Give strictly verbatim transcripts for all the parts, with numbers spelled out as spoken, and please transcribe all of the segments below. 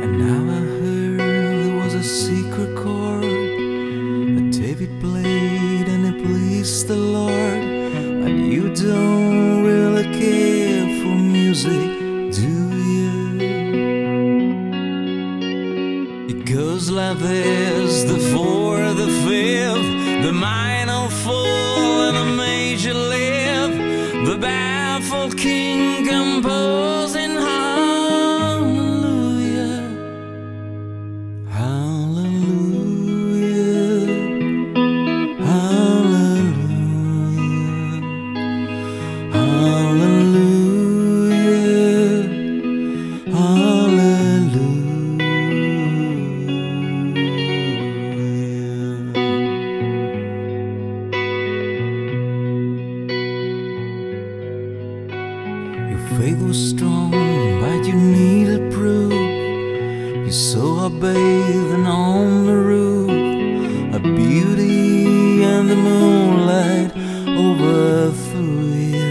And now I heard there was a secret chord that David played and it pleased the Lord. But you don't really care for music, do you? It goes like this: the fourth, the fifth, the minor fall and the major lift, the baffled king composing hallelujah, hallelujah, hallelujah, hallelujah, hallelujah. Faith was strong, but you needed proof. You saw her bathing on the roof, a beauty and the moonlight overthrew you.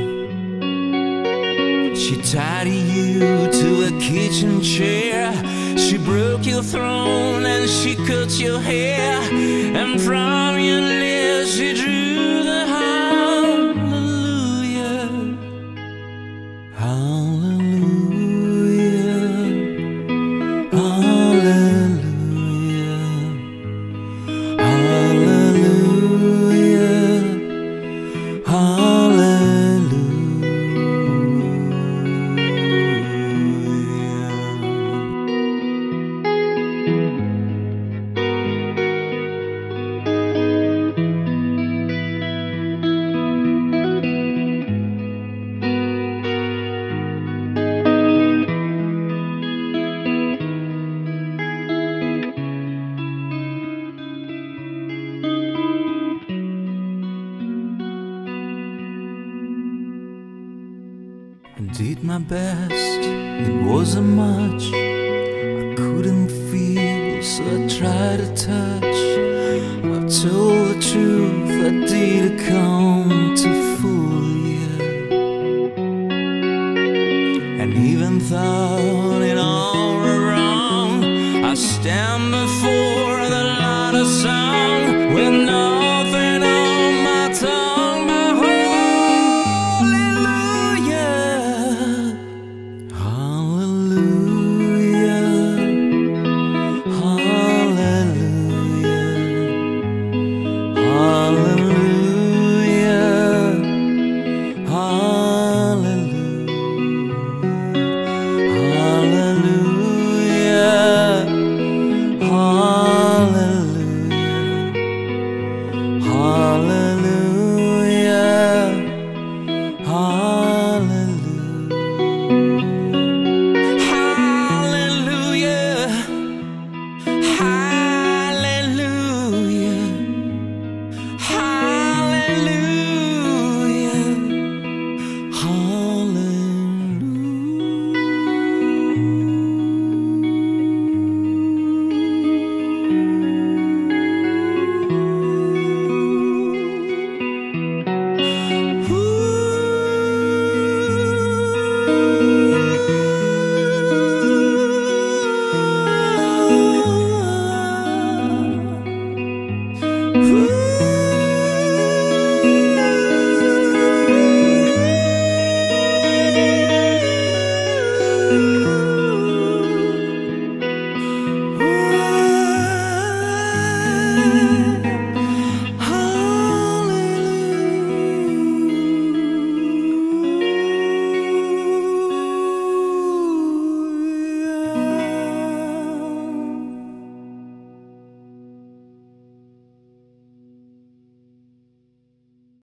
She tied you to a kitchen chair, she broke your throne and she cut your hair, and from your lips she drew the hallelujah, hallelujah, hallelujah, hallelujah, hallelujah. I did my best, it wasn't much. I couldn't feel, so I tried to touch. I told the truth, I didn't come to fool you. And even though it all were wrong, I stand